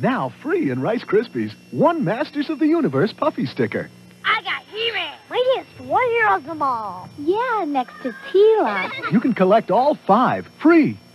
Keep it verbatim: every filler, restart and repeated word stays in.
Now free in Rice Krispies. One Masters of the Universe Puffy sticker. I got He-Man. Mightiest warrior of them all. Yeah, next to Tila. You can collect all five free.